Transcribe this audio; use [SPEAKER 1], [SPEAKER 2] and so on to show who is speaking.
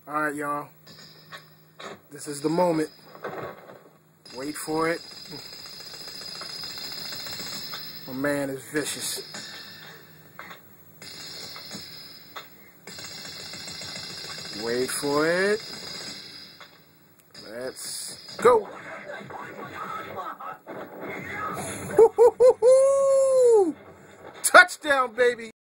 [SPEAKER 1] Alright, y'all. This is the moment. Wait for it. My man is vicious. Wait for it. Let's go. Touchdown, baby.